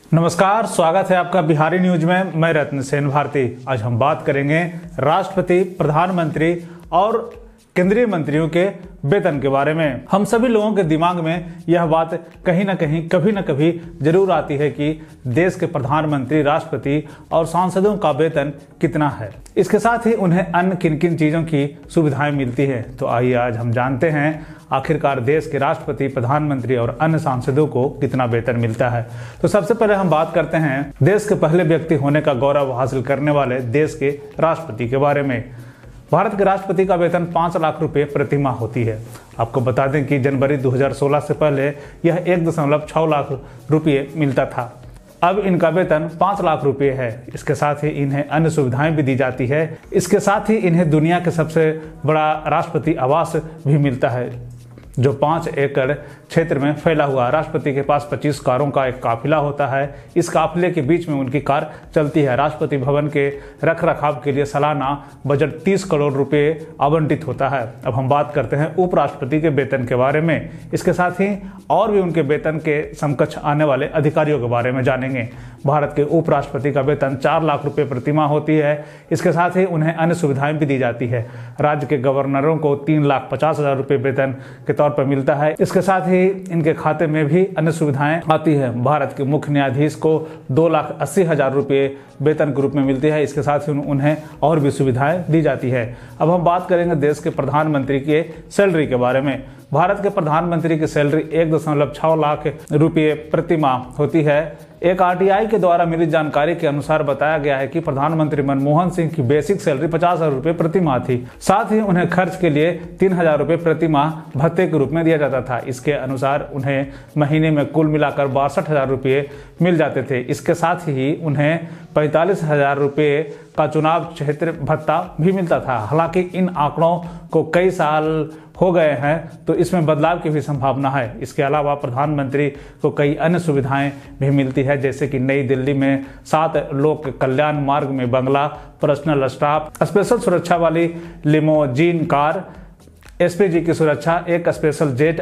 नमस्कार, स्वागत है आपका बिहारी न्यूज में। मैं रत्न सेन भारती। आज हम बात करेंगे राष्ट्रपति, प्रधानमंत्री और केंद्रीय मंत्रियों के वेतन के बारे में। हम सभी लोगों के दिमाग में यह बात कहीं ना कहीं कभी ना कभी जरूर आती है कि देश के प्रधानमंत्री, राष्ट्रपति और सांसदों का वेतन कितना है। इसके साथ ही उन्हें अन्य किन किन चीज़ों की सुविधाएं मिलती है। तो आइए आज हम जानते हैं आखिरकार देश के राष्ट्रपति, प्रधानमंत्री और अन्य सांसदों को कितना वेतन मिलता है। तो सबसे पहले हम बात करते हैं देश के पहले व्यक्ति होने का गौरव हासिल करने वाले देश के राष्ट्रपति के बारे में। भारत के राष्ट्रपति का वेतन 5 लाख रुपए प्रति माह होती है। आपको बता दें कि जनवरी 2016 से पहले यह 1.6 लाख रुपये मिलता था। अब इनका वेतन 5 लाख रुपए है। इसके साथ ही इन्हें अन्य सुविधाएं भी दी जाती है। इसके साथ ही इन्हें दुनिया के सबसे बड़ा राष्ट्रपति आवास भी मिलता है, जो 5 एकड़ क्षेत्र में फैला हुआ। राष्ट्रपति के पास 25 कारों का एक काफिला होता है। इस काफिले के बीच में उनकी कार चलती है। राष्ट्रपति भवन के रख रखाव के लिए सालाना बजट 30 करोड़ रुपए आवंटित होता है। अब हम बात करते हैं उपराष्ट्रपति के वेतन के बारे में। इसके साथ ही और भी उनके वेतन के समकक्ष आने वाले अधिकारियों के बारे में जानेंगे। भारत के उपराष्ट्रपति का वेतन 4 लाख रुपए प्रति माह होती है। इसके साथ ही उन्हें अन्य सुविधाएं भी दी जाती है। राज्य के गवर्नरों को 3,50,000 रुपए वेतन के तौर पर मिलता है। इसके साथ ही इनके खाते में भी अन्य सुविधाएं आती है। भारत के मुख्य न्यायाधीश को 2,80,000 रुपए वेतन के रूप में मिलती है। इसके साथ ही उन्हें और भी सुविधाएं दी जाती है। अब हम बात करेंगे देश के प्रधानमंत्री के सैलरी के बारे में। भारत के प्रधानमंत्री की सैलरी 1.6 लाख रुपये प्रति माह होती है। एक आरटीआई के द्वारा मिली जानकारी के अनुसार बताया गया है कि प्रधानमंत्री मनमोहन सिंह की बेसिक सैलरी 50,000 रुपये प्रति माह थी। साथ ही उन्हें खर्च के लिए 3,000 रुपये प्रति माह भत्ते के रूप में दिया जाता था। इसके अनुसार उन्हें महीने में कुल मिलाकर 62,000 रुपये मिल जाते थे। इसके साथ ही उन्हें 45,000 रुपये का चुनाव क्षेत्र भत्ता भी मिलता था। हालांकि इन आंकड़ों को कई साल हो गए हैं, तो इसमें बदलाव की भी संभावना है। इसके अलावा प्रधानमंत्री को कई अन्य सुविधाएं भी मिलती है, जैसे कि नई दिल्ली में 7 लोक कल्याण मार्ग में बंगला, पर्सनल स्टाफ, स्पेशल सुरक्षा वाली लिमोजीन कार, एसपीजी की सुरक्षा, एक स्पेशल जेट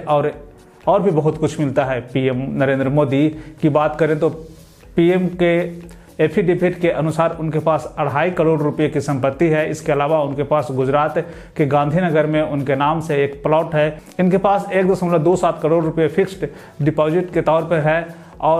और भी बहुत कुछ मिलता है। पीएम नरेंद्र मोदी की बात करें तो पीएम के एफिडेविट के अनुसार उनके पास 2.5 करोड़ रुपए की संपत्ति है। इसके अलावा उनके पास गुजरात के गांधीनगर में उनके नाम से एक प्लॉट है। इनके पास 1.27 करोड़ रुपए फिक्स्ड डिपॉजिट के तौर पर है और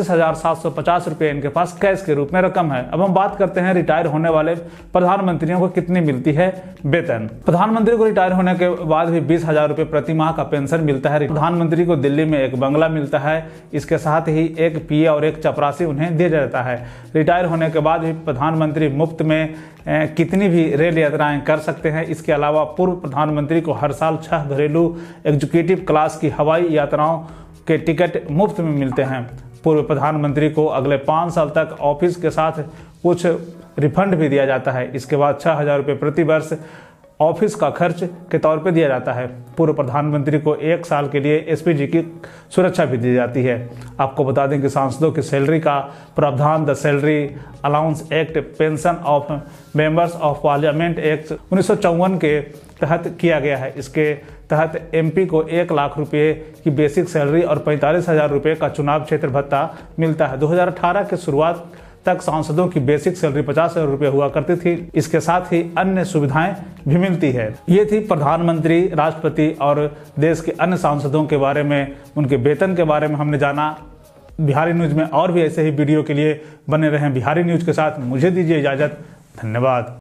38,750 रुपये इनके पास कैश के रूप में रकम है। अब हम बात करते हैं रिटायर होने वाले प्रधानमंत्रियों को कितनी मिलती है वेतन। प्रधानमंत्री को रिटायर होने के बाद भी 20,000 रुपये प्रति माह का पेंशन मिलता है। प्रधानमंत्री को दिल्ली में एक बंगला मिलता है। इसके साथ ही एक पीए और एक चपरासी उन्हें दिया जाता है। रिटायर होने के बाद भी प्रधानमंत्री मुफ्त में कितनी भी रेल यात्राएं कर सकते हैं। इसके अलावा पूर्व प्रधानमंत्री को हर साल 6 घरेलू एग्जीक्यूटिव क्लास की हवाई यात्राओं के टिकट मुफ्त में मिलते हैं। पूर्व प्रधानमंत्री को अगले 5 साल तक ऑफिस के साथ कुछ रिफंड भी दिया जाता है। इसके बाद 6,000 रुपये प्रति वर्ष ऑफिस का खर्च के तौर पे दिया जाता है। पूर्व प्रधानमंत्री को 1 साल के लिए एसपीजी की सुरक्षा भी दी जाती है। आपको बता दें कि सांसदों की सैलरी का प्रावधान the salary allowance act, pension of members of parliament act 1954 के तहत किया गया है। इसके तहत एमपी को 1 लाख रुपये की बेसिक सैलरी और 45,000 रुपये का चुनाव क्षेत्र भत्ता मिलता है। 2018 के शुरुआत तक सांसदों की बेसिक सैलरी 50,000 रुपये हुआ करती थी। इसके साथ ही अन्य सुविधाएं भी मिलती है। ये थी प्रधानमंत्री, राष्ट्रपति और देश के अन्य सांसदों के बारे में, उनके वेतन के बारे में हमने जाना। बिहारी न्यूज में और भी ऐसे ही वीडियो के लिए बने रहें बिहारी न्यूज के साथ। मुझे दीजिए इजाजत। धन्यवाद।